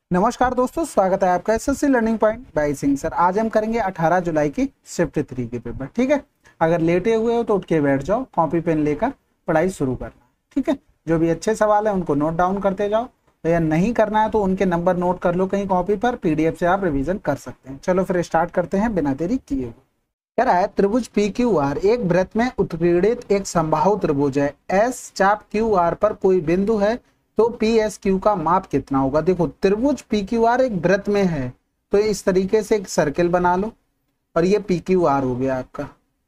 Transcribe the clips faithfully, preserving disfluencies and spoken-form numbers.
नमस्कार दोस्तों, स्वागत है आपका SSC learning point by Singh sir. आज हम करेंगे अठारह जुलाई की शिफ्ट थ्री के पेपर। ठीक है, अगर लेटे हुए हो तो उठ के बैठ जाओ, कॉपी पेन लेकर पढ़ाई शुरू करना। ठीक है, जो भी अच्छे सवाल है उनको नोट डाउन करते जाओ, तो या नहीं करना है तो उनके नंबर नोट कर लो कहीं कॉपी पर, पीडीएफ से आप रिविजन कर सकते हैं। चलो फिर स्टार्ट करते हैं बिना देरी किए हुए। कह रहा है त्रिभुज पी क्यू आर एक वृत्त में उत्कीर्णित एक समबाहु त्रिभुज है। एस चाप क्यू आर पर कोई बिंदु है तो पी एस क्यू का माप कितना होगा। देखो, त्रिभुज पी क्यू आर एक वृत्त में है तो इस तरीके से एक सर्किल बना लो, और ये पी क्यू आर हो गया आपका,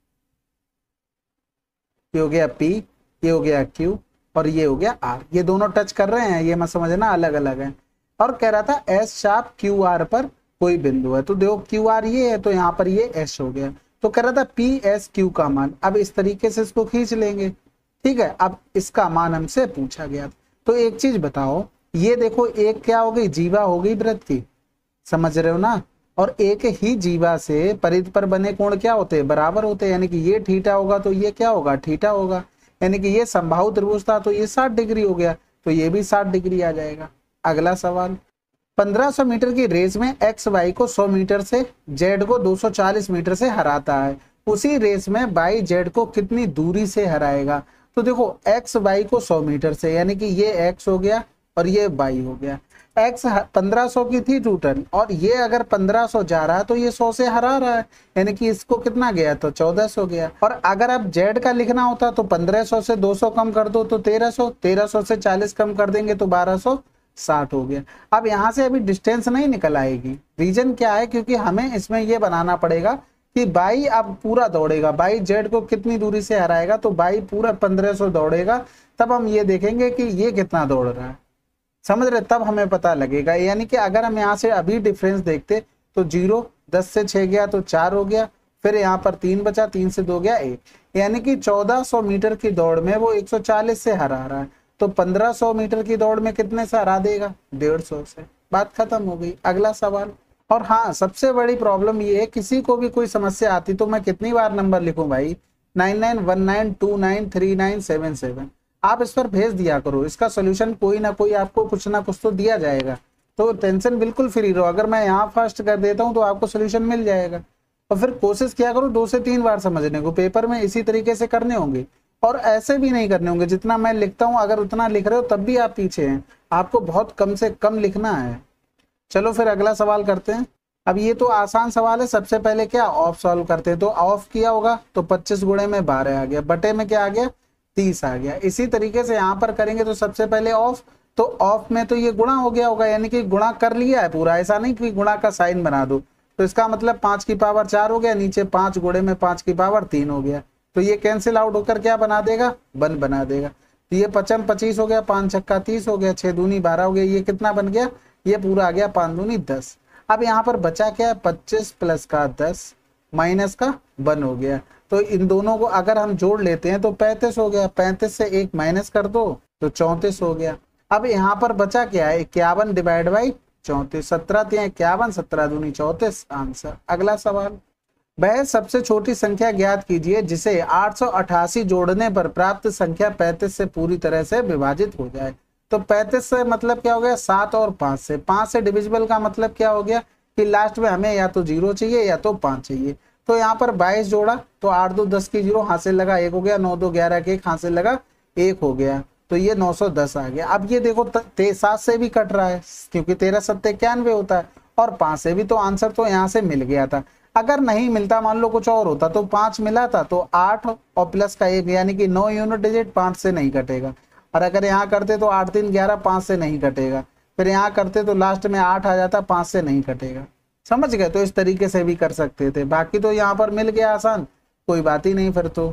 ये हो गया पी, ये हो गया क्यू, और ये हो गया आर। ये दोनों टच कर रहे हैं, ये मत समझना अलग अलग है। और कह रहा था एस चाप क्यू आर पर कोई बिंदु है, तो देखो क्यू आर ये है तो यहाँ पर ये एस हो गया। तो कह रहा था पी एस क्यू का मान, अब इस तरीके से इसको खींच लेंगे। ठीक है, अब इसका मान हमसे पूछा गया। तो एक चीज बताओ, ये देखो एक क्या हो गई, जीवा हो गई वृत्त की, समझ रहे हो ना। और एक ही जीवा से परिध पर बने कोण क्या होते हैं, बराबर होते हैं। यानी कि ये थीटा होगा तो ये क्या होगा, थीटा होगा। यानी कि ये समबाहु त्रिभुज था तो ये साठ डिग्री हो गया, तो ये भी साठ डिग्री आ जाएगा। अगला सवाल, पंद्रह सौ मीटर की रेस में एक्स वाई को सौ मीटर से, जेड को दो सौ चालीस मीटर से हराता है। उसी रेस में वाई जेड को कितनी दूरी से हराएगा। तो देखो एक्स वाई को सौ मीटर से, यानी कि ये एक्स हो गया और ये वाई हो गया। एक्स पंद्रह सौ की थी टू टन, और ये अगर पंद्रह सौ जा रहा है तो ये सौ से हरा रहा है, यानी कि इसको कितना गया तो चौदह सौ गया। और अगर अब जेड का लिखना होता तो पंद्रह सौ से दो सौ कम कर दो तो तेरह सौ, तेरह सौ से चालीस कम कर देंगे तो बारह सौ साठ हो गया। अब यहाँ से अभी डिस्टेंस नहीं निकल आएगी। रीजन क्या है, क्योंकि हमें इसमें ये बनाना पड़ेगा कि बाई अब पूरा दौड़ेगा, बाई जेड को कितनी दूरी से हराएगा, तो बाई पूरा पंद्रह सौ दौड़ेगा, तब हम ये देखेंगे कि ये कितना दौड़ रहा है, समझ रहे, तब हमें पता लगेगा। यानी कि अगर हम यहाँ से अभी डिफरेंस देखते तो जीरो, दस से छह गया तो चार हो गया, फिर यहाँ पर तीन बचा, तीन से दो गया एक, यानी कि चौदह सौ मीटर की दौड़ में वो एक सौ चालीस से हरा रहा है, तो पंद्रह सौ मीटर की दौड़ में कितने से हरा देगा, डेढ़ सौ से। बात खत्म हो गई। अगला सवाल। और हाँ, सबसे बड़ी प्रॉब्लम ये है, किसी को भी कोई समस्या आती तो मैं कितनी बार नंबर लिखूं भाई, nine nine one nine two nine three nine seven seven, आप इस पर भेज दिया करो। इसका सोल्यूशन कोई ना कोई आपको कुछ ना कुछ तो दिया जाएगा, तो टेंशन बिल्कुल फ्री रहो। अगर मैं यहाँ फर्स्ट कर देता हूँ तो आपको सोल्यूशन मिल जाएगा। और फिर कोशिश किया करो दो से तीन बार समझने को, पेपर में इसी तरीके से करने होंगे, और ऐसे भी नहीं करने होंगे जितना मैं लिखता हूं। अगर उतना लिख रहे हो तब भी आप पीछे हैं, आपको बहुत कम से कम लिखना है। चलो फिर अगला सवाल करते हैं। अब ये तो आसान सवाल है। सबसे पहले क्या ऑफ सॉल्व करते हैं, तो ऑफ किया होगा तो पच्चीस गुणे में बारह आ गया, बटे में क्या आ गया, तीस आ गया। इसी तरीके से यहाँ पर करेंगे तो सबसे पहले ऑफ, तो ऑफ में तो ये गुणा हो गया होगा, यानी कि गुणा कर लिया है पूरा, ऐसा नहीं कि गुणा का साइन बना दो। तो इसका मतलब पांच की पावर चार हो गया, नीचे पांच गुणे में पांच की पावर तीन हो गया, तो ये कैंसिल आउट होकर क्या बना देगा, वन बना देगा। तो ये पचम पच्चीस हो गया, पांच छक्का तीस हो गया, छह दूनी बारह हो गया, ये कितना बन गया, ये पूरा आ गया पांच दूनी दस। अब यहाँ पर बचा क्या है, पच्चीस प्लस का दस माइनस का वन हो गया, तो इन दोनों को अगर हम जोड़ लेते हैं तो पैंतीस हो गया, पैंतीस से एक माइनस कर दो तो चौंतीस हो गया। अब यहाँ पर बचा क्या है, इक्यावन डिवाइड बाई चौंतीस, सत्रह इक्यावन, सत्रह दूनी चौंतीस, आंसर। अगला सवाल, वह सबसे छोटी संख्या ज्ञात कीजिए जिसे आठ सौ अठासी जोड़ने पर प्राप्त संख्या पैंतीस से पूरी तरह से विभाजित हो जाए। तो पैंतीस से मतलब क्या हो गया, सात और पांच से, पांच से डिविजिबल का मतलब क्या हो गया कि लास्ट में हमें या तो जीरो चाहिए या तो पांच चाहिए। तो यहाँ पर बाईस जोड़ा तो आठ दो दस की जीरो हासिल लगा, एक हो गया, नौ दो ग्यारह के एक हासिल लगा, एक हो गया, तो ये नौ सौ दस आ गया। अब ये देखो सात से भी कट रहा है क्योंकि तेरह सत्ते इक्यानवे होता है, और पांच से भी, तो आंसर तो यहाँ से मिल गया था। अगर नहीं मिलता, मान लो कुछ और होता, तो पांच मिला था तो आठ और प्लस का एक, यानी कि नौ यूनिट डिजिट पांच से नहीं कटेगा। और अगर यहाँ करते तो आठ तीन ग्यारह, पांच से नहीं कटेगा, फिर यहाँ करते तो लास्ट में आठ आ जाता, पांच से नहीं कटेगा। समझ गए, तो इस तरीके से भी कर सकते थे। बाकी तो यहाँ पर मिल गया आसान, कोई बात ही नहीं फिर तो।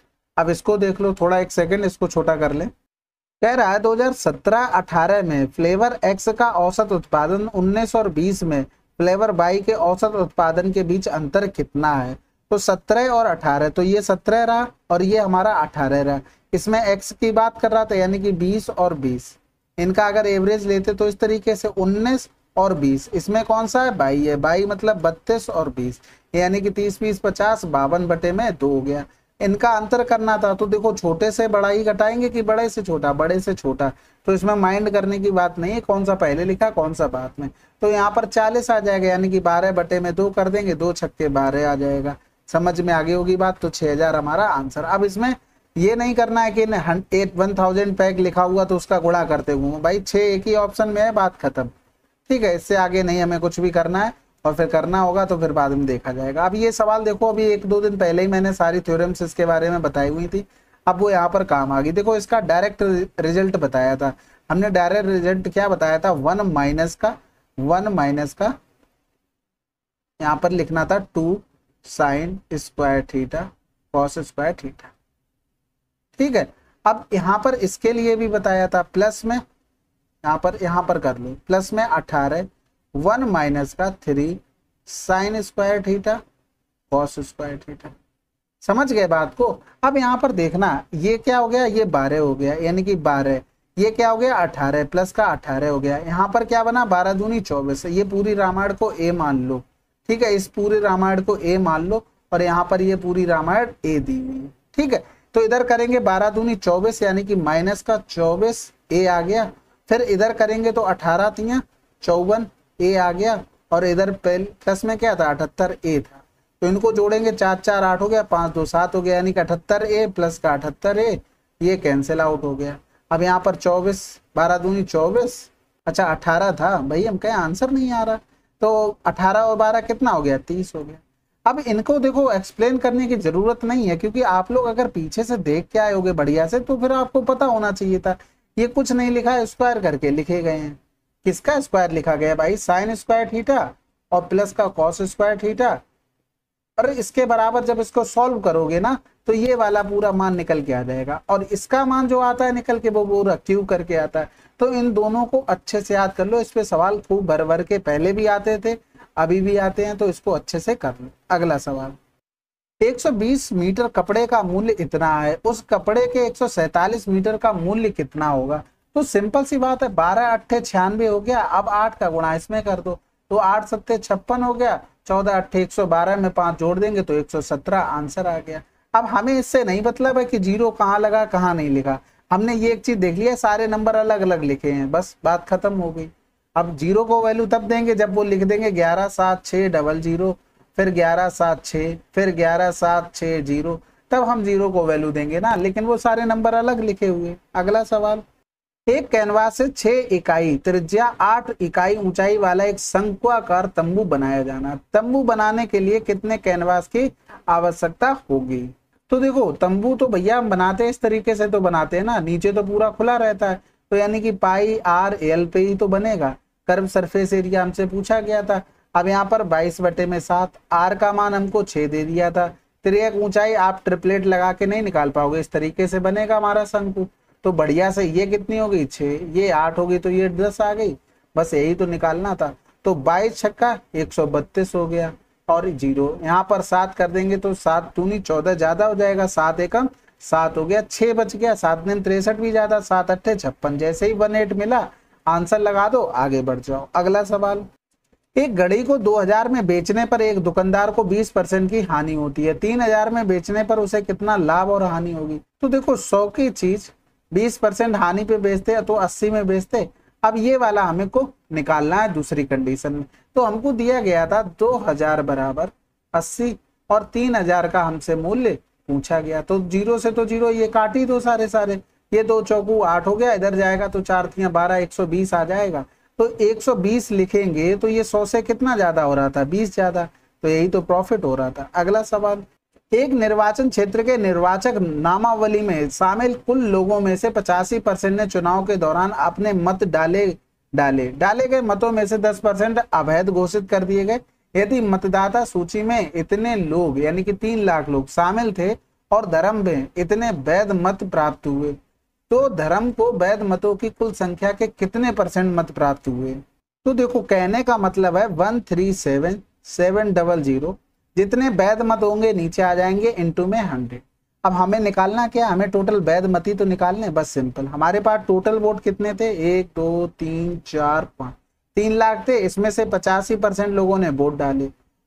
अब इसको देख लो थोड़ा, एक सेकंड इसको छोटा कर ले। कह रहा है दो हज़ार सत्रह अठारह में फ्लेवर एक्स का औसत उत्पादन, उन्नीस और बीस में फ्लेवर बाई के औसत उत्पादन के बीच अंतर कितना है। तो सत्रह और अठारह, तो ये सत्रह रहा और ये हमारा अठारह रहा। इसमें एक्स की बात कर रहा था, यानी कि बीस और बीस, इनका अगर एवरेज लेते तो इस तरीके से उन्नीस और बीस, इसमें कौन सा है, बाई है। बाई मतलब बत्तीस और बीस, यानी कि तीस बीस पचास, बावन बटे में दो हो गया। इनका अंतर करना था। तो देखो छोटे से बड़ा ही घटाएंगे कि बड़े से छोटा, बड़े से छोटा। तो इसमें माइंड करने की बात नहीं है कौन सा पहले लिखा कौन सा बाद में। तो यहाँ पर चालीस आ जाएगा, यानी कि बारह बटे में दो कर देंगे, दो छक्के बारह आ जाएगा। समझ में आगे होगी बात। तो छह हजार हमारा आंसर। अब इसमें ये नहीं करना है कि एट वन थाउजेंड पैक लिखा हुआ तो उसका गुणा करते हुए, भाई छह एक ही ऑप्शन में है, बात खत्म। ठीक है, इससे आगे नहीं हमें कुछ भी करना है, और फिर करना होगा तो फिर बाद में देखा जाएगा। अब ये सवाल देखो, अभी एक दो दिन पहले ही मैंने सारी थ्योरम्स इसके बारे में बताई हुई थी, अब वो यहाँ पर काम आ गई। देखो इसका डायरेक्ट रिजल्ट बताया था हमने। डायरेक्ट रिजल्ट क्या बताया था, वन माइनस का वन माइनस का यहाँ पर लिखना था two sine square theta cos square theta. ठीक है, अब यहाँ पर इसके लिए भी बताया था प्लस में, यहाँ पर यहाँ पर कर लो प्लस में अठारह वन माइनस का three sine square theta cos square theta. समझ गए बात को। अब यहाँ पर देखना ये क्या हो गया, ये बारह हो गया, यानी कि बारह, ये क्या हो गया अठारह प्लस का अठारह हो गया। यहाँ पर क्या बना, बारह दूनी चौबीस। ये पूरी रामायण को ए मान लो। ठीक है, इस पूरी रामायण को ए मान लो, और यहाँ पर ये पूरी रामायण ए दी हुई है। ठीक है, तो इधर करेंगे बारह दूनी चौबीस, यानी कि माइनस का चौबीस ए आ गया। फिर इधर करेंगे तो अठारह तिया चौवन ए आ गया, और इधर प्लस में क्या था अठहत्तर ए था। तो इनको जोड़ेंगे, चार चार आठ हो गया, पाँच दो सात हो गया, यानी कि अठहत्तर ए प्लस का अठहत्तर ए, ये कैंसिल आउट हो गया। अब यहाँ पर चौबीस, बारह दूनी चौबीस, अच्छा अठारह था भाई, हम कहें आंसर नहीं आ रहा। तो अठारह और बारह कितना हो गया, तीस हो गया। अब इनको देखो एक्सप्लेन करने की जरूरत नहीं है, क्योंकि आप लोग अगर पीछे से देख के आए होगे बढ़िया से तो फिर आपको पता होना चाहिए था। ये कुछ नहीं लिखा है, स्क्वायर करके लिखे गए हैं। किसका स्क्वायर लिखा गया भाई, साइन स्क्वायर थीटा और प्लस का कॉस स्क्वायर थीटा। और इसके बराबर जब इसको सॉल्व करोगे ना तो ये वाला पूरा मान निकल के आ जाएगा, और इसका मान जो आता है निकल के वो पूरा क्यू करके आता है। तो इन दोनों को अच्छे से याद कर लो। इस पे सवाल खूब भर भर के पहले भी आते थे, अभी भी आते हैं, तो इसको अच्छे से कर लो। अगला सवाल, एक सौ बीस मीटर कपड़े का मूल्य इतना है, उस कपड़े के एक सौ सैतालीस मीटर का मूल्य कितना होगा। तो सिंपल सी बात है, बारह अट्ठे छियानवे हो गया। अब आठ का गुणा इसमें कर दो, तो आठ सत्ते छप्पन हो गया, चौदह अट्ठे एक सौ बारह में पांच जोड़ देंगे तो एक सौ सत्रह आंसर आ गया। अब हमें इससे नहीं मतलब है कि जीरो कहाँ लगा कहाँ नहीं लिखा, हमने ये एक चीज देख लिया, सारे नंबर अलग अलग लिखे हैं, बस बात खत्म हो गई। अब जीरो को वैल्यू तब देंगे जब वो लिख देंगे ग्यारह सात छः डबल जीरो, फिर ग्यारह सात छः, फिर ग्यारह सात छः जीरो, तब हम जीरो को वैल्यू देंगे ना, लेकिन वो सारे नंबर अलग लिखे हुए। अगला सवाल, एक कैनवास से छह इकाई त्रिज्या आठ इकाई ऊंचाई वाला एक शंक्वाकार तंबू बनाया जाना। तंबू बनाने के लिए कितने कैनवास की आवश्यकता होगी। तो देखो तंबू तो भैया हम बनाते हैं इस तरीके से तो बनाते हैं ना, नीचे तो पूरा खुला रहता है, तो यानी कि पाई आर एल पे ही तो बनेगा। कर्व सरफेस एरिया हमसे पूछा गया था। अब यहाँ पर बाईस बटे में सात, आर का मान हमको छह दे दिया था। तिर्यक ऊंचाई आप ट्रिपलेट लगा के नहीं निकाल पाओगे, इस तरीके से बनेगा हमारा शंकु। तो बढ़िया से ये कितनी हो गई छः, ये आठ हो गई, तो ये दस आ गई, बस यही तो निकालना था। तो बाईस छक्का एक सौ बत्तीस हो गया, और जीरो यहाँ पर सात कर देंगे तो सात दूनी चौदह ज्यादा हो जाएगा, सात एकम सात हो गया, छः बच गया, सात दिन तिरसठ भी ज्यादा, सात अट्ठे छप्पन। जैसे ही वन एट मिला आंसर लगा दो, आगे बढ़ जाओ। अगला सवाल, एक घड़ी को दो हजार में बेचने पर एक दुकानदार को बीस परसेंट की हानि होती है, तीन हजार में बेचने पर उसे कितना लाभ और हानि होगी। तो देखो सौ की चीज बीस परसेंट हानि पे बेचते तो अस्सी में बेचते। अब ये वाला हमें को निकालना है दूसरी कंडीशन में। तो हमको दिया गया था दो हजार बराबर अस्सी, और तीन हजार का हमसे मूल्य पूछा गया। तो जीरो से तो जीरो ये काट ही दो सारे सारे, ये दो चौकू आठ हो गया, इधर जाएगा तो चार तिया बारह, एक सौ बीस आ जाएगा। तो एक सौ बीस लिखेंगे तो ये सौ से कितना ज्यादा हो रहा था, बीस ज्यादा, तो यही तो प्रॉफिट हो रहा था। अगला सवाल, एक निर्वाचन क्षेत्र के निर्वाचक नामावली में शामिल कुल लोगों में से पचासी परसेंट ने चुनाव के दौरान अपने मत डाले डाले डाले गए मतों में से दस परसेंट अवैध घोषित कर दिए गए। यदि मतदाता सूची में इतने लोग यानी कि तीन लाख लोग शामिल थे और धर्म में इतने वैध मत प्राप्त हुए, तो धर्म को वैध मतों की कुल संख्या के कितने परसेंट मत प्राप्त हुए। तो देखो कहने का मतलब है one three seven seven double zero, जितने वैध मत होंगे नीचे आ जाएंगे इनटू में हंड्रेड। अब हमें निकालना क्या, हमें टोटल वैध मत ही तो निकालने, बस सिंपल। हमारे पास टोटल वोट कितने थे, एक दो तीन चार पाँच, तीन लाख थे, इसमें से पचासी परसेंट लोगों ने वोट डाले,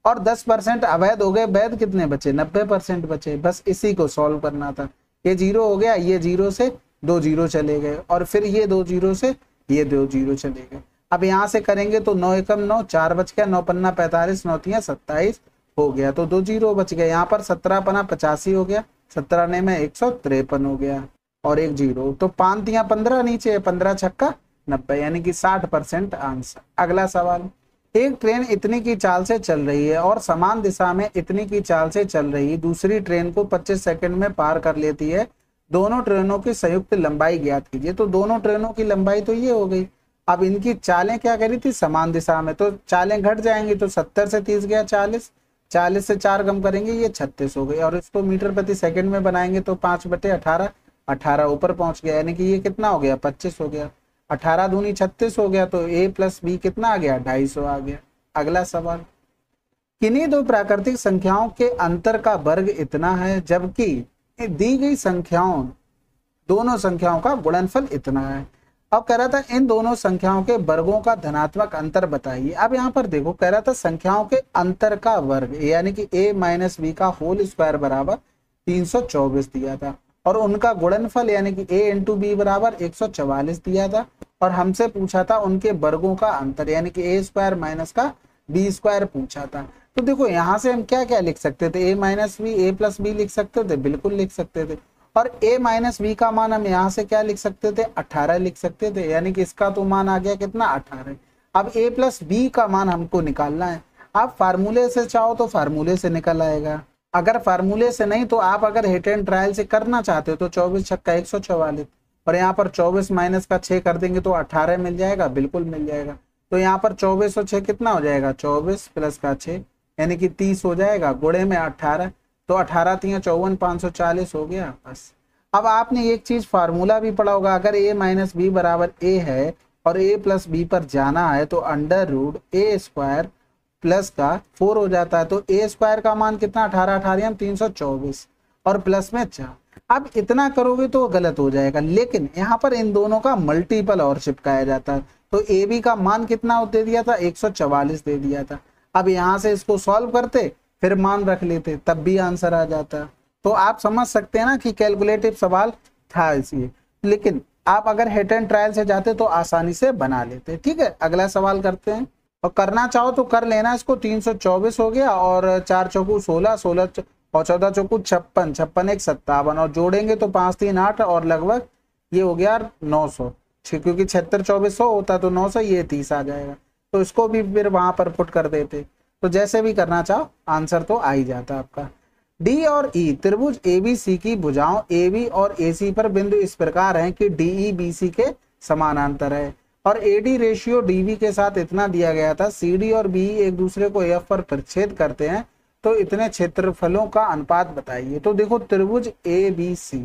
और दस परसेंट अवैध हो गए, वैध कितने बचे, नब्बे परसेंट बचे। बस इसी को सॉल्व करना था। ये जीरो हो गया, ये जीरो से दो जीरो चले गए, और फिर ये दो जीरो से ये दो जीरो चले गए। अब यहाँ से करेंगे तो नौ एकम नौ, चार बच गया, नौ पन्ना पैंतालीस, नौ तिया सत्ताईस हो गया, तो दो जीरो बच गया। यहाँ पर सत्रह पन्ना पचासी हो गया, सत्रह ने में एक सौ तिरपन हो गया, और एक जीरो, तो पांच तिया पंद्रह नीचे, पंद्रह छक्का नब्बे, यानी कि साठ परसेंट आंसर। अगला सवाल, एक ट्रेन इतनी की चाल से चल रही है और समान दिशा में इतनी की चाल से चल रही दूसरी ट्रेन को पच्चीस सेकंड में पार कर लेती है। दोनों ट्रेनों की संयुक्त लंबाई ज्ञात कीजिए। तो दोनों ट्रेनों की लंबाई तो ये हो गई। अब इनकी चालें क्या करी थी, समान दिशा में, तो चालें घट जाएंगी, तो सत्तर से तीस गया चालीस, चालीस से चार कम करेंगे ये छत्तीस हो गई, और इसको मीटर प्रति सेकंड में बनाएंगे तो पांच बटे अठारह, अठारह ऊपर पहुंच गया, यानी कि ये कितना हो गया, पच्चीस हो गया। अठारह दूनी छत्तीस हो गया, तो ए प्लस बी कितना आ गया, ढाई सौ आ गया। अगला सवाल, किन्हीं दो प्राकृतिक संख्याओं के अंतर का वर्ग इतना है जबकि दी गई संख्याओं दोनों संख्याओं का गुणनफल इतना है। अब कह रहा था इन दोनों संख्याओं के वर्गों का धनात्मक अंतर बताइए। अब यहाँ पर देखो, कह रहा था संख्याओं के अंतर का वर्ग, यानी कि a माइनस बी का होल स्क्वायर बराबर तीन सौ चौबीस दिया था, और उनका गुणनफल यानी कि a इंटू बी बराबर एक सौ चवालीस दिया था, और हमसे पूछा था उनके वर्गों का अंतर यानी कि ए स्क्वायर माइनस का बी स्क्वायर पूछा था। तो देखो यहाँ से हम क्या क्या लिख सकते थे, A minus B, A plus B लिख सकते थे, बिल्कुल लिख सकते थे। और a माइनस बी का मान हम यहाँ से क्या लिख सकते थे, अठारह लिख सकते थे, यानी कि इसका तो मान आ गया कितना, अठारह। अब a प्लस बी का मान हमको निकालना है। आप फार्मूले से चाहो तो फार्मूले से निकल आएगा, अगर फार्मूले से नहीं तो आप अगर हिट एंड ट्रायल से करना चाहते हो तो चौबीस छक्का एक सौ चौवालीस, और यहाँ पर चौबीस माइनस का छह कर देंगे तो अठारह मिल जाएगा, बिल्कुल मिल जाएगा। तो यहाँ पर चौबीस और छह कितना हो जाएगा, चौबीस प्लस का छह यानी कि तीस हो जाएगा, गुणे में अठारह, तो अठारह तीन चौवन, पाँच सौ चालीस हो गया बस। अब आपने एक चीज फार्मूला भी पढ़ा होगा, अगर a माइनस बी बराबर a है और a प्लस बी पर जाना है तो under root A square plus का फोर हो जाता है। तो a स्क्वायर का मान कितना, अठारह अठारह तीन सौ चौबीस, और प्लस में चार। अब इतना करोगे तो गलत हो जाएगा, लेकिन यहाँ पर इन दोनों का मल्टीपल और चिपकाया जाता है। तो ए बी का मान कितना दे दिया था, एक सौ चवालीस दे दिया था। अब यहाँ से इसको सॉल्व करते फिर मान रख लेते, तब भी आंसर आ जाता। तो आप समझ सकते हैं ना कि कैलकुलेटिव सवाल था इसलिए, लेकिन आप अगर हिट एंड ट्रायल से जाते तो आसानी से बना लेते। ठीक है, अगला सवाल करते हैं, और करना चाहो तो कर लेना इसको। तीन सौ चौबीस हो गया, और चार चौकू सोलह, सोलह और चौदह चौकू छप्पन, छप्पन एक सत्तावन, और जोड़ेंगे तो पांच तीन आठ, और लगभग ये हो गया नौ सौ, क्योंकि छिहत्तर चौबीस सौ होता तो नौ सौ, ये तीस आ जाएगा। तो इसको भी फिर वहां पर पुट कर देते, तो जैसे भी करना चाहो आंसर तो आ ही जाता आपका। डी और ई त्रिभुज एबीसी की भुजाओं एबी और एसी पर बिंदु इस प्रकार हैं कि डीई बीसी के समानांतर है, और एडी रेशियो डीबी के साथ इतना दिया गया था। सीडी और बी एक दूसरे को एफ पर परिच्छेद करते हैं, तो इतने क्षेत्रफलों का अनुपात बताइए। तो देखो त्रिभुज ए बी सी,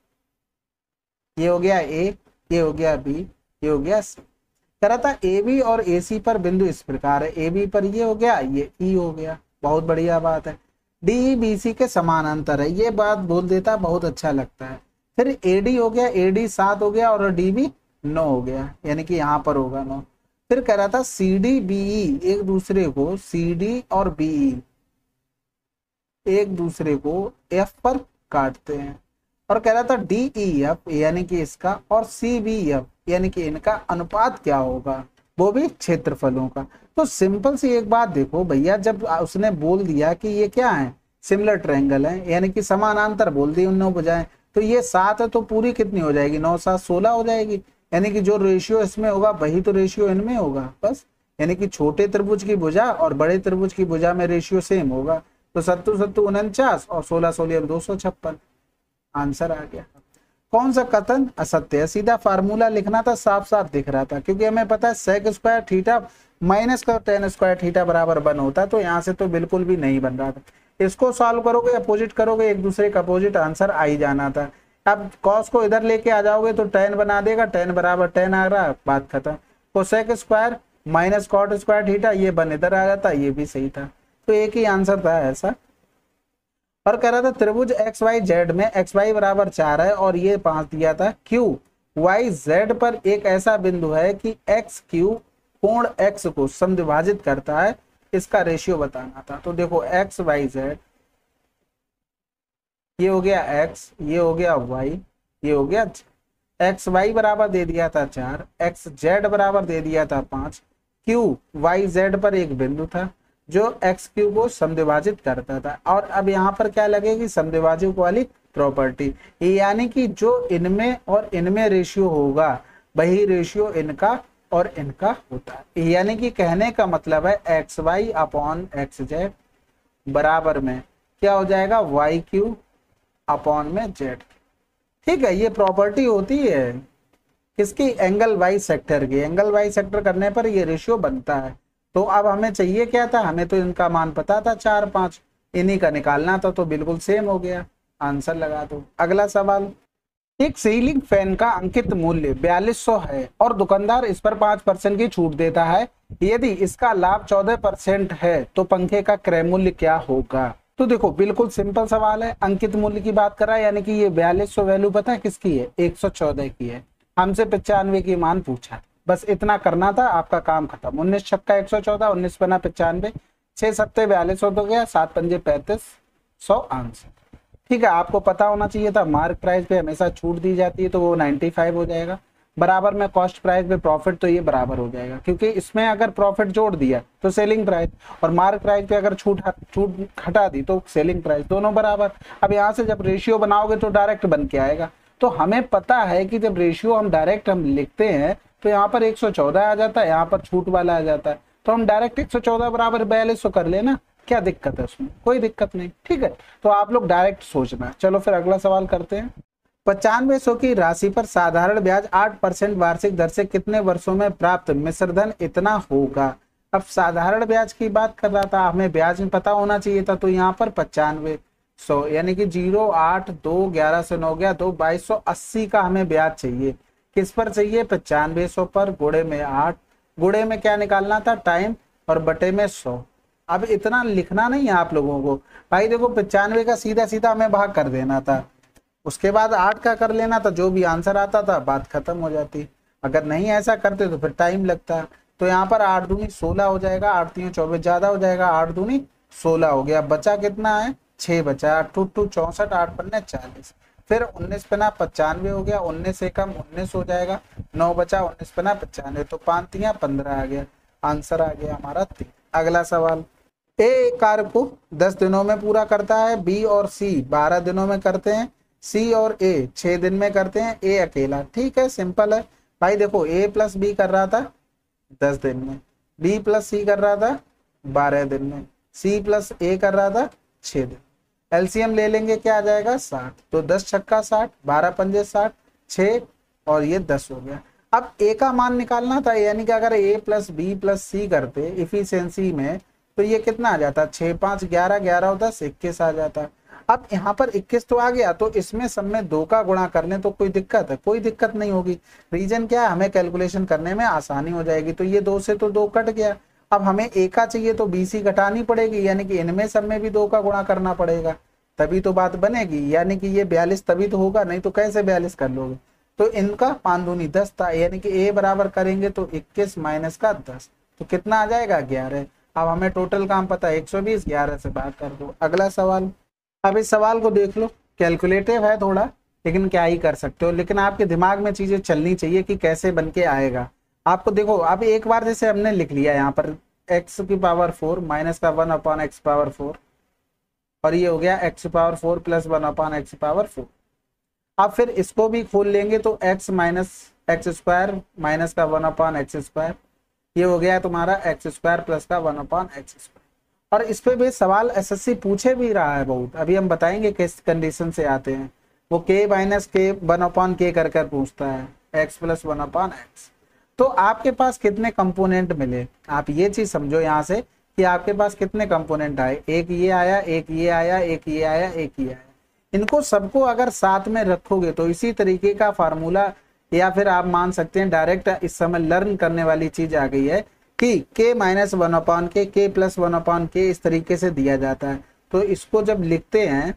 ये हो गया ए, ये हो गया बी, ये हो गया सी। कह रहा था ए बी और ए सी पर बिंदु इस प्रकार है, ए बी पर ये हो गया, ये ई हो गया, बहुत बढ़िया बात है। डी बी सी के समानांतर है, ये बात बोल देता बहुत अच्छा लगता है। फिर ए डी हो गया, ए डी सात हो गया, और डी बी नौ हो गया, यानी कि यहाँ पर होगा नौ। फिर कह रहा था सी डी बी ई एक दूसरे को, सी डी और बी ई एक दूसरे को एफ पर काटते हैं, और कह रहा था डी ई एफ यानी कि इसका और सी बी एफ यानी कि इनका अनुपात क्या होगा, वो भी क्षेत्रफलों का। तो सिंपल सी एक बात देखो भैया, जब उसने बोल दिया कि ये क्या है, सिमिलर ट्रायंगल है, यानी कि समानांतर बोल दी उन नौ भुजाएं, तो ये सात है तो पूरी कितनी हो जाएगी, नौ सात सोलह हो जाएगी, यानी कि जो रेशियो इसमें होगा वही तो रेशियो इनमें होगा बस। यानी कि छोटे त्रिभुज की भुजा और बड़े त्रिभुज की भुजा में रेशियो सेम होगा। तो सत्तू सत्तू उनचास और सोलह सोलह दो सौ छप्पन, आंसर आ गया। कौन सा कथन असत्य है, सीधा फार्मूला लिखना था, साफ साफ दिख रहा था, क्योंकि हमें पता है सेक स्क्वायर थीटा माइनस का टेन स्क्वायर थीटा बराबर वन होता है, तो यहाँ से तो बिल्कुल भी नहीं बन रहा था। इसको सॉल्व करोगे, अपोजिट करोगे, एक दूसरे का अपोजिट आंसर आ ही जाना था। अब कॉस को इधर लेके आ जाओगे तो टेन बना देगा, टेन बराबर टेन आ रहा, बात खत्म। Cosec square minus cot square theta, ये वन इधर आ जाता, ये भी सही था, तो एक ही आंसर था ऐसा। और कह रहा था त्रिभुज एक्स वाई जेड में एक्स वाई बराबर चार है और ये पांच दिया था, क्यू वाई जेड पर एक ऐसा बिंदु है कि एक्स क्यू कोण एक्स को समद्विभाजित करता है, इसका रेशियो बताना था। तो देखो एक्स वाई जेड, ये हो गया एक्स, ये हो गया वाई, ये हो गया एक्स वाई बराबर दे दिया था चार, एक्स जेड बराबर दे दिया था पांच, क्यू वाई जेड पर एक बिंदु था जो एक्स क्यू को समद्विभाजित करता था। और अब यहाँ पर क्या लगेगी, समद्विभाजक वाली प्रॉपर्टी, यानी कि जो इनमें और इनमें रेशियो होगा वही रेशियो इनका और इनका होता है। यानी कि कहने का मतलब है X Y upon X Z बराबर में क्या हो जाएगा, वाई क्यू अपॉन में जेड। ठीक है, ये प्रॉपर्टी होती है किसकी, एंगल वाई सेक्टर की। एंगल वाई सेक्टर करने पर ये रेशियो बनता है। तो अब हमें चाहिए क्या था, हमें तो इनका मान पता था चार पांच, इन्हीं का निकालना था, तो बिल्कुल सेम हो गया, आंसर लगा दो। अगला सवाल, एक सीलिंग फैन का अंकित मूल्य बयालीस सौ है और दुकानदार इस पर पांच परसेंट की छूट देता है। यदि इसका लाभ चौदह परसेंट है तो पंखे का क्रय मूल्य क्या होगा। तो देखो बिल्कुल सिंपल सवाल है, अंकित मूल्य की बात कर रहा है, यानी कि ये बयालीस सौ वैल्यू पता है किसकी है, एक सौ चौदह की है। हमसे पचानवे की मान पूछा, बस इतना करना था, आपका काम खत्म। उन्नीस छक्का एक सौ चौदह, उन्नीस पन्ना पचानवे, छह सत्ते बयालीस सौ हो गया, सात पंजे पैंतीस सौ आंसर। ठीक है, आपको पता होना चाहिए था मार्क प्राइस पे हमेशा छूट दी जाती है, तो वो पचानवे हो जाएगा। बराबर में कॉस्ट प्राइस पे प्रॉफिट, तो ये बराबर हो जाएगा, क्योंकि इसमें अगर प्रॉफिट जोड़ दिया तो सेलिंग प्राइस, और मार्क प्राइस पे अगर छूट छूट हटा दी तो सेलिंग प्राइस, दोनों बराबर। अब यहाँ से जब रेशियो बनाओगे तो डायरेक्ट बन के आएगा। तो हमें पता है कि जब रेशियो हम डायरेक्ट हम लिखते हैं तो यहाँ पर एक सौ चौदह आ जाता है, यहाँ पर छूट वाला आ जाता है, तो हम डायरेक्ट एक सौ चौदह बराबर बयालीस सौ कर लेना, क्या दिक्कत है उसमें, कोई दिक्कत नहीं। ठीक है, तो आप लोग डायरेक्ट सोचना। चलो फिर अगला सवाल करते हैं। पचानवे सौ की राशि पर साधारण ब्याज आठ परसेंट वार्षिक दर से कितने वर्षों में प्राप्त मिश्रधन इतना होगा। अब साधारण ब्याज की बात कर रहा था, हमें ब्याज में पता होना चाहिए था, तो यहाँ पर पचानवे सौ यानी कि जीरो आठ दो ग्यारह से नौ गया दो बाईस सौ अस्सी का हमें ब्याज चाहिए। किस पर चाहिए, पचानवे सौ पर, गुड़े में आठ, गुड़े में क्या निकालना था टाइम, और बटे में सौ। अब इतना लिखना नहीं है आप लोगों को भाई, देखो पचानवे का सीधा सीधा हमें भाग कर देना था, उसके बाद आठ का कर लेना था, जो भी आंसर आता था बात खत्म हो जाती। अगर नहीं ऐसा करते तो फिर टाइम लगता। तो यहाँ पर आठ दूनी सोलह हो जाएगा, आठ तीन चौबीस ज्यादा हो जाएगा, आठ दूनी सोलह हो गया, बचा कितना है छह बचा, आठ टू टू चौसठ, आठ पन्ने चालीस, फिर उन्नीस पन्ना पचानवे हो गया, उन्नीस से कम उन्नीस हो जाएगा, नौ बचा, उन्नीस पन्ना पचानवे, तो पांच तिया पंद्रह आ गया, आंसर आ गया हमारा तीन। अगला सवाल, ए कार्य को दस दिनों में पूरा करता है, बी और सी बारह दिनों में करते हैं, सी और ए छह दिन में करते हैं, ए अकेला। ठीक है, सिंपल है भाई। देखो ए प्लस बी कर रहा था दस दिन में, बी प्लस सी कर रहा था बारह दिन में, सी प्लस ए कर रहा था छह दिन। एलसीएम ले लेंगे, क्या आ जाएगा साठ, तो दस छक्का साठ, बारह पंजे साठ, छह और ये दस हो गया। अब ए का मान निकालना था, यानी कि अगर A plus B plus C करते इफिशियंसी में तो ये कितना आ जाता, छह पांच ग्यारह, ग्यारह और दस इक्कीस आ जाता। अब यहाँ पर इक्कीस तो आ गया, तो इसमें सब में दो का गुणा करने तो कोई दिक्कत है, कोई दिक्कत नहीं होगी। रीजन क्या है, हमें कैलकुलेशन करने में आसानी हो जाएगी। तो ये दो से तो दो कट गया, अब हमें ए का चाहिए तो बी सी घटानी पड़ेगी, यानी कि इनमें सब में भी दो का गुणा करना पड़ेगा, तभी तो बात बनेगी। यानी कि ये बयालीस तभी तो होगा, नहीं तो कैसे बयालीस कर लोगे। तो इनका पांच दूनी दस था, यानी कि ए बराबर करेंगे तो इक्कीस माइनस का दस, तो कितना आ जाएगा ग्यारह। अब हमें टोटल काम पता है एक सौ बीस, ग्यारह से बात कर दो। अगला सवाल, अब इस सवाल को देख लो, कैलकुलेटिव है थोड़ा, लेकिन क्या ही कर सकते हो, लेकिन आपके दिमाग में चीजें चलनी चाहिए कि कैसे बन के आएगा। आपको देखो, अब एक बार जैसे हमने लिख लिया यहाँ पर एक्स की पावर फोर माइनस का one upon x power four, और ये हो गया x power four plus one upon x power four. अब फिर इसको भी खोल लेंगे तो x minus x square minus का वन अपॉन एक्स स्क्वायर, ये हो गया तुम्हारा एक्स स्क्वायर प्लस का वन अपॉन एक्स स्क्वायर। और इस पे भी सवाल एसएससी पूछे भी रहा है बहुत, अभी हम बताएंगे किस कंडीशन से आते हैं। वो के माइनस के वन अपॉन के कर कर पूछता है, x plus one upon x. तो आपके पास कितने कंपोनेंट मिले, आप ये चीज समझो यहाँ से कि आपके पास कितने कंपोनेंट आए, एक ये आया, एक ये आया, एक ये आया, एक ये आया। इनको सबको अगर साथ में रखोगे तो इसी तरीके का फार्मूला, या फिर आप मान सकते हैं डायरेक्ट इस समय लर्न करने वाली चीज आ गई है कि के माइनस वन अपॉन के, के प्लस वन अपॉन के, इस तरीके से दिया जाता है। तो इसको जब लिखते हैं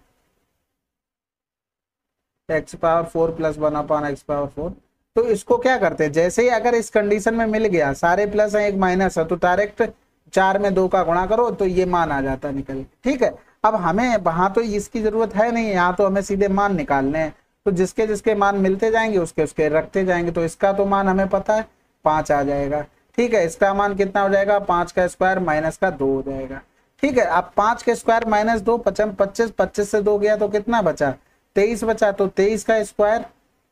x power four plus one upon x power four, तो इसको क्या करते हैं, जैसे ही अगर इस कंडीशन में मिल गया, सारे प्लस है एक माइनस है, तो डायरेक्ट चार में दो का गुणा करो तो ये मान आ जाता निकल। ठीक है, अब हमें वहां तो इसकी जरूरत है नहीं, यहाँ तो हमें सीधे मान निकालने हैं, तो जिसके जिसके मान मिलते जाएंगे उसके उसके रखते जाएंगे। तो इसका तो मान हमें पता है पांच आ जाएगा। ठीक है, इसका मान कितना हो जाएगा, पांच का स्क्वायर माइनस का दो हो जाएगा। ठीक है, अब पांच के स्क्वायर माइनस दो, पचम पच्चीस, पच्चीस से दो गया तो कितना बचा, तेईस बचा। तो तेईस का स्क्वायर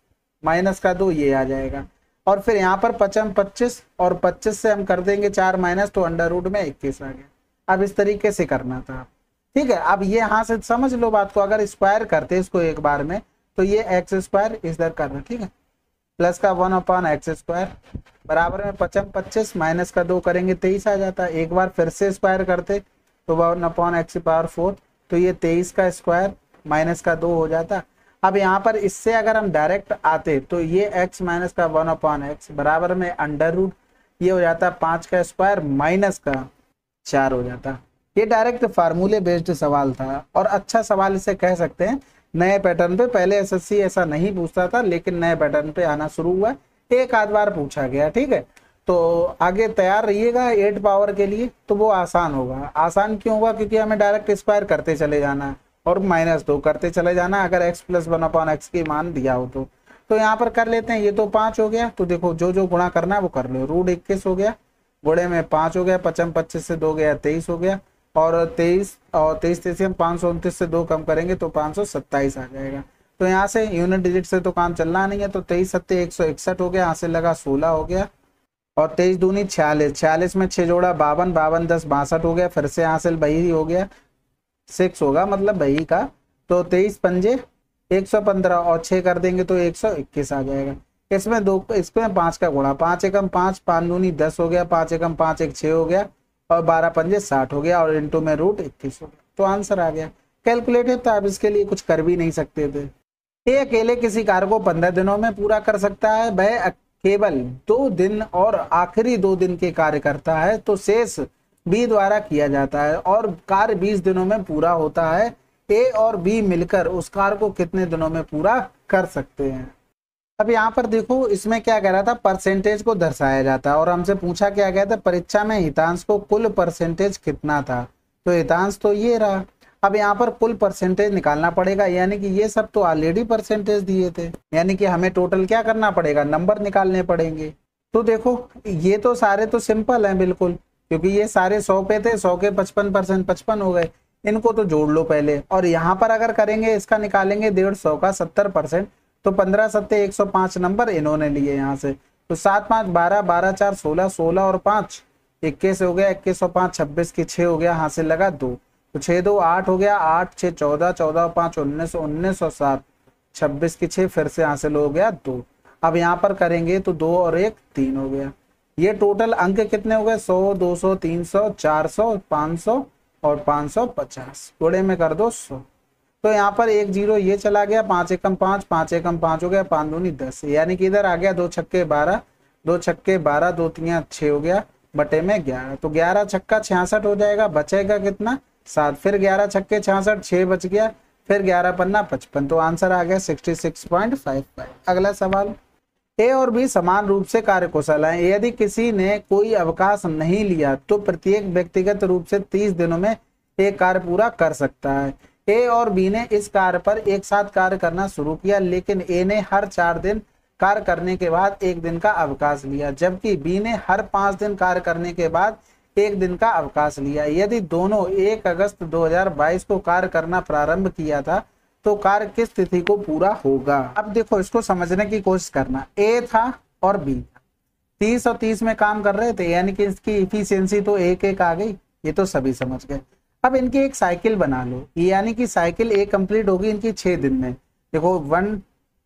माइनस का दो, ये आ जाएगा। और फिर यहाँ पर पचम पच्चीस और पच्चीस से हम कर देंगे चार माइनस, तो अंडर रूट में इक्कीस आ गया। अब इस तरीके से करना था। ठीक है, अब ये यहाँ से समझ लो बात को, अगर स्क्वायर करते इसको एक बार में तो ये एक्स स्क्वायर इधर करना। ठीक है, प्लस का वन अपॉन एक्स स्क्वायर बराबर में पचम पच्चीस माइनस का दो करेंगे तेईस आ जाता। एक बार फिर से स्क्वायर करते तो one upon x power four, तो ये तेईस का स्क्वायर माइनस का दो हो जाता। अब यहाँ पर इससे अगर हम डायरेक्ट आते तो ये x माइनस का वन अपॉन एक्स बराबर में अंडर रूट, ये हो जाता पांच का स्क्वायर माइनस का चार हो जाता। ये डायरेक्ट फार्मूले बेस्ड सवाल था और अच्छा सवाल इसे कह सकते हैं। नए पैटर्न पे, पहले एसएससी ऐसा नहीं पूछता था लेकिन नए पैटर्न पे आना शुरू हुआ, एक आध बार पूछा गया। ठीक है, तो आगे तैयार रहिएगा एट पावर के लिए, तो वो आसान होगा। आसान क्यों होगा, क्योंकि हमें डायरेक्ट स्क्वायर करते चले जाना है और माइनस दो करते चले जाना, अगर x plus one upon x की मान दिया हो तो। तो यहाँ पर कर लेते हैं, ये तो पांच हो गया, तो देखो जो जो गुणा करना है वो कर लो। रूट इक्कीस हो गया, गुणे में पांच हो गया, पचम पच्चीस से दो गया तेईस हो गया, और तेईस और तेईस तेईस हम पाँच सौ उनतीस से दो कम करेंगे तो पाँच सौ सत्ताईस आ जाएगा। तो यहाँ से यूनिट डिजिट से तो काम चलना नहीं है, तो तेईस सत्ते एक सौ इकसठ हो गया, यहाँ से लगा सोलह हो गया, और तेईस दूनी छियालीस, छियालीस में छः जोड़ा बावन, बावन दस बासठ हो गया, फिर से यहाँ से वही हो गया सिक्स होगा, मतलब वही का। तो तेईस पंजे एक सौ पंद्रह और छः कर देंगे तो एक सौ इक्कीस आ जाएगा। इसमें दो, इसमें पाँच का गुणा, पाँच एकम पाँच, पाँच दूनी दस हो गया, पाँच एकम पाँच एक छः हो गया, और बारह पंजे साठ हो गया, और इंटू में रूट इक्कीस हो गया। तो आंसर आ गया। कैलकुलेटेड था, अब इसके लिए कुछ कर भी नहीं सकते थे। ये अकेले किसी कार्य को पंद्रह दिनों में पूरा कर सकता है, वह केवल दो दिन और आखिरी दो दिन के कार्य करता है, तो शेष बी द्वारा किया जाता है, और कार्य बीस दिनों में पूरा होता है। ए और बी मिलकर उस कार्य को कितने दिनों में पूरा कर सकते हैं। अब यहाँ पर देखो, इसमें क्या कह रहा था, परसेंटेज को दर्शाया जाता है, और हमसे पूछा क्या गया था, परीक्षा में हितांश को कुल परसेंटेज कितना था, तो हितांश तो ये रहा। अब यहाँ पर कुल परसेंटेज निकालना पड़ेगा, यानी कि ये सब तो ऑलरेडी परसेंटेज दिए थे, यानी कि हमें टोटल क्या करना पड़ेगा, नंबर निकालने पड़ेंगे। तो देखो ये तो सारे तो सिंपल हैं बिल्कुल, क्योंकि ये सारे सौ पे थे, सौ के पचपन परसेंट पचपन हो गए, इनको तो जोड़ लो पहले। और यहाँ पर अगर करेंगे, इसका निकालेंगे डेढ़ सौ का सत्तर परसेंट, तो पंद्रह सत्ते एक सौ पांच नंबर इन्होंने लिए यहाँ से। तो सात पाँच बारह, बारह चार सोलह, सोलह और पाँच इक्कीस हो गया, इक्कीस और पाँच छब्बीस की छः हो गया, यहाँ से लगा दो, तो छः दो आठ हो गया, आठ छः चौदह, चौदह और पाँच उन्नीस, उन्नीस और सात छब्बीस की छः, फिर से हासिल हो गया दो। अब यहाँ पर करेंगे तो दो और एक तीन हो गया। ये टोटल अंक कितने हो गए, सौ, दो सौ, तीन सौ, चार सौ, पाँच सौ और पाँच सौ पचास, गुणे में कर दो सौ। तो यहाँ पर एक जीरो ये चला गया, पाँच एकम पाँच, पाँच एकम पाँच हो गया, पाँच दूनी दस, यानी कि इधर आ गया दो छक्के बारह, दो छक्के बारह, दो तिया छः हो गया, बटे में ग्यारह, तो ग्यारह छक्का छियासठ हो जाएगा, बचेगा कितना सात, फिर ग्यारह छक्के छियासठ, छः बच गया, फिर ग्यारह पन्ना पचपन, तो आंसर आ गया sixty six point five five. अगला सवाल, ए और बी समान रूप से कार्यकुशल हैं, यदि किसी ने कोई अवकाश नहीं लिया तो प्रत्येक व्यक्तिगत रूप से तीस दिनों में एक कार्य पूरा कर सकता है। ए और बी ने इस कार्य पर एक साथ कार्य करना शुरू किया, लेकिन ए ने हर चार दिन कार्य करने के बाद एक दिन का अवकाश लिया, जबकि बी ने हर पांच दिन कार्य करने के बाद एक दिन का अवकाश लिया। यदि दोनों एक अगस्त दो हज़ार बाईस को कार्य करना प्रारंभ किया था तो कार्य किस तिथि को पूरा होगा। अब देखो इसको समझने की कोशिश करना, ए था और बी था, तीस और तीस में काम कर रहे थे, यानी कि इसकी इफिशियंसी तो एक एक आ गई, ये तो सभी समझ गए। अब इनकी एक साइकिल बना लो, यानी कि साइकिल एक कंप्लीट होगी इनकी छह दिन में। देखो one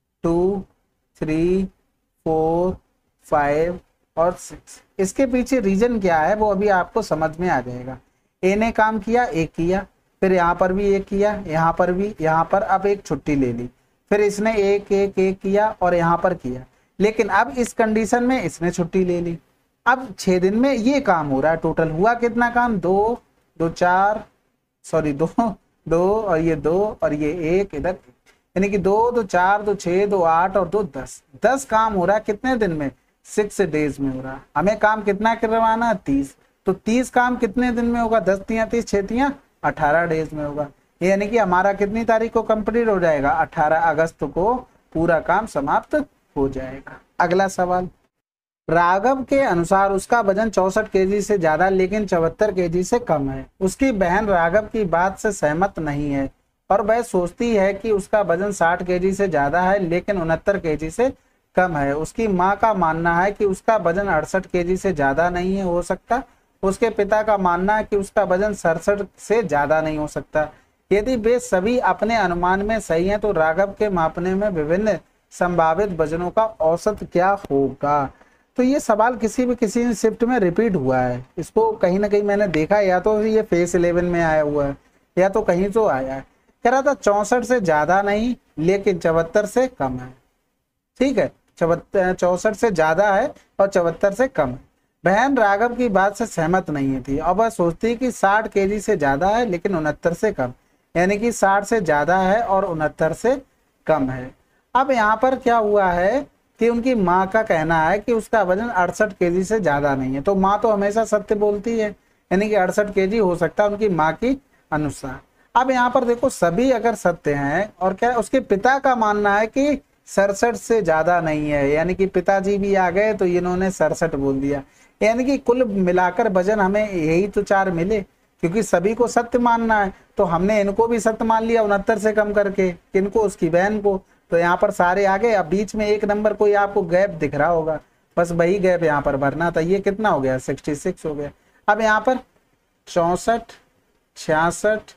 two three four five और सिक्स, इसके पीछे रीजन क्या है वो अभी आपको समझ में आ जाएगा। ए ने काम किया, एक किया, फिर यहाँ पर भी एक किया, यहाँ पर भी, यहाँ पर अब एक छुट्टी ले ली, फिर इसने एक एक एक किया और यहाँ पर किया, लेकिन अब इस कंडीशन में इसने छुट्टी ले ली। अब छह दिन में ये काम हो रहा है, टोटल हुआ कितना काम, दो दो चार सॉरी दो दो और ये दो और ये एक इधर, यानी कि दो दो चार दो छः दो आठ और दो दस, दस काम हो रहा है कितने दिन में, सिक्स डेज में हो रहा है। हमें काम कितना करवाना है, तीस, तो तीस काम कितने दिन में होगा, दस तिया तीस, छह तिया अठारह डेज में होगा। यानी कि हमारा कितनी तारीख को कंप्लीट हो जाएगा, अठारह अगस्त को पूरा काम समाप्त हो जाएगा। अगला सवाल, राघव के अनुसार उसका वजन चौसठ केजी से ज्यादा लेकिन चौहत्तर केजी से कम है। उसकी बहन राघव की बात से सहमत नहीं है और वह सोचती है कि उसका वजन साठ केजी से ज्यादा है लेकिन उनहत्तर केजी से कम है। उसकी माँ का मानना है कि उसका वजन अड़सठ केजी से ज्यादा नहीं है हो सकता। उसके पिता का मानना है कि उसका वजन सड़सठ से ज्यादा नहीं हो सकता। यदि वे सभी अपने अनुमान में सही हैं तो राघव के मापने में विभिन्न संभावित वजनों का औसत क्या होगा। तो ये सवाल किसी भी किसी शिफ्ट में रिपीट हुआ है, इसको कहीं ना कहीं मैंने देखा, या तो ये फेस इलेवन में आया हुआ है या तो कहीं तो आया है। कह रहा था चौसठ से ज्यादा नहीं लेकिन चौहत्तर से कम है। ठीक है, चौहत्तर चौसठ से ज्यादा है और चौहत्तर से कम है। बहन राघव की बात से सहमत नहीं थी और वह सोचती कि साठ केजी से ज्यादा है लेकिन उनहत्तर से कम, यानी कि साठ से ज्यादा है और उनहत्तर से कम है। अब यहाँ पर क्या हुआ है कि उनकी माँ का कहना है कि उसका वजन अड़सठ केजी से ज्यादा नहीं है। तो माँ तो हमेशा सत्य बोलती है, यानी कि अड़सठ केजी हो सकता है उनकी माँ की अनुसार। अब यहाँ पर देखो सभी अगर सत्य हैं और क्या उसके पिता का मानना है कि सड़सठ से ज्यादा नहीं है, यानी कि पिताजी भी आ गए तो इन्होंने सड़सठ बोल दिया। यानी कि कुल मिलाकर वजन हमें यही तो चार मिले, क्योंकि सभी को सत्य मानना है तो हमने इनको भी सत्य मान लिया उनहत्तर से कम करके, किनको, उसकी बहन को। तो यहाँ पर सारे आ गए। अब बीच में एक नंबर कोई आपको गैप दिख रहा होगा, बस वही गैप यहाँ पर भरना था। ये कितना हो गया, छियासठ हो गया। अब यहाँ पर चौसठ, छियासठ,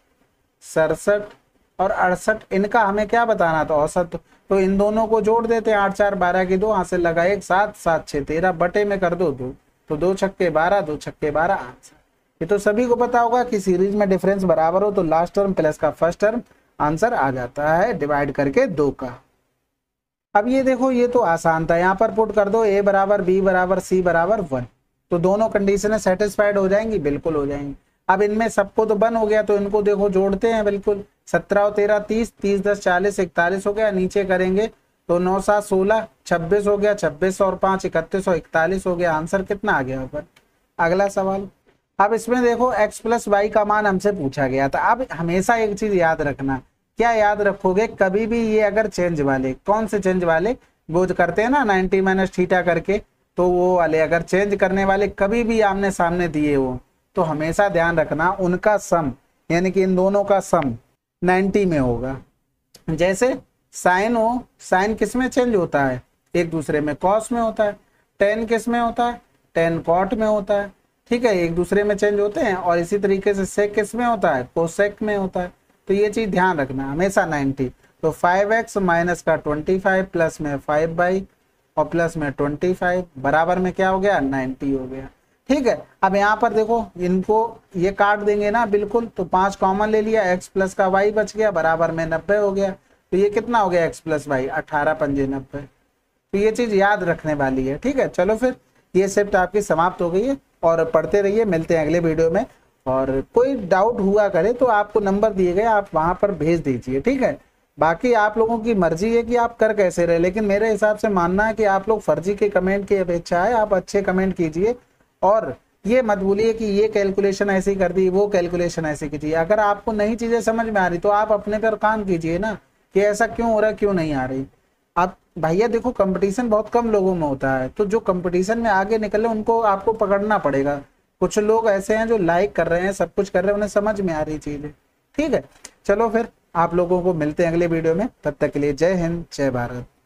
सड़सठ और अड़सठ, इनका हमें क्या बताना था, औसत। तो इन दोनों को जोड़ देते हैं, आठ चार बारह की दो, हाथ से लगा एक, सात सात छः तेरह, बटे में कर दो दो, तो दो छक्के बारह, दो छक्के बारह, आंसर। ये तो सभी को पता होगा कि सीरीज में डिफरेंस बराबर हो तो लास्ट टर्म प्लस का फर्स्ट टर्म आंसर आ जाता है डिवाइड करके दो का। अब ये देखो ये तो आसान था, यहाँ पर पुट कर दो ए बराबर बी बराबर सी बराबर वन, तो दोनों कंडीशनें सेटिस्फाइड हो जाएंगी, बिल्कुल हो जाएंगी। अब इनमें सबको तो वन हो गया तो इनको देखो जोड़ते हैं, बिल्कुल सत्रह और तेरह तीस, तीस दस चालीस, इकतालीस हो गया। नीचे करेंगे तो नौ सात सोलह, छब्बीस हो गया, छब्बीस और पाँच इकतीस और इकतालीस हो गया। आंसर कितना आ गया ऊपर। अगला सवाल, अब इसमें देखो x प्लस वाई का मान हमसे पूछा गया था। अब हमेशा एक चीज याद रखना, क्या याद रखोगे, कभी भी ये अगर चेंज वाले, कौन से चेंज वाले, वो करते हैं ना नाइन्टी माइनस थीटा करके, तो वो वाले अगर चेंज करने वाले कभी भी आमने सामने दिए हो तो हमेशा ध्यान रखना उनका सम, यानी कि इन दोनों का सम नाइन्टी में होगा। जैसे साइन हो, साइन किस में चेंज होता है, एक दूसरे में, कॉस में होता है। टेन किस में होता है, टेन कॉट में होता है। ठीक है, एक दूसरे में चेंज होते हैं। और इसी तरीके से सेक किस में होता है, कोसेक में होता है। तो ये चीज ध्यान रखना हमेशा नाइन्टी। तो फाइव एक्स माइनस का ट्वेंटी फाइव प्लस में फाइव बाई और प्लस में ट्वेंटी फाइव बराबर में क्या हो गया, नाइन्टी हो गया। ठीक है, अब यहाँ पर देखो इनको ये काट देंगे ना बिल्कुल, तो पांच कॉमन ले लिया, एक्स प्लस का वाई बच गया, बराबर में नब्बे हो गया। तो ये कितना हो गया, एक्स प्लस वाई, अठारह पंजे नब्बे। तो ये चीज याद रखने वाली है। ठीक है, चलो फिर ये शिफ्ट आपकी समाप्त हो गई है और पढ़ते रहिए, मिलते हैं अगले वीडियो में। और कोई डाउट हुआ करे तो आपको नंबर दिए गए, आप वहां पर भेज दीजिए। ठीक है, बाकी आप लोगों की मर्जी है कि आप कर कैसे रहे, लेकिन मेरे हिसाब से मानना है कि आप लोग फर्जी के कमेंट की अपेक्षा है आप अच्छे कमेंट कीजिए। और ये मत भूलिए कि ये कैलकुलेशन ऐसी कर दी, वो कैलकुलेशन ऐसी कीजिए। अगर आपको नई चीजें समझ में आ रही तो आप अपने पर काम कीजिए ना, कि ऐसा क्यों हो रहा है, क्यों नहीं आ रही। आप भैया देखो कंपटीशन बहुत कम लोगों में होता है, तो जो कंपटीशन में आगे निकले उनको आपको पकड़ना पड़ेगा। कुछ लोग ऐसे हैं जो लाइक कर रहे हैं, सब कुछ कर रहे हैं, उन्हें समझ में आ रही चीजें। ठीक है, चलो फिर आप लोगों को मिलते हैं अगले वीडियो में, तब तक के लिए जय हिंद, जय भारत।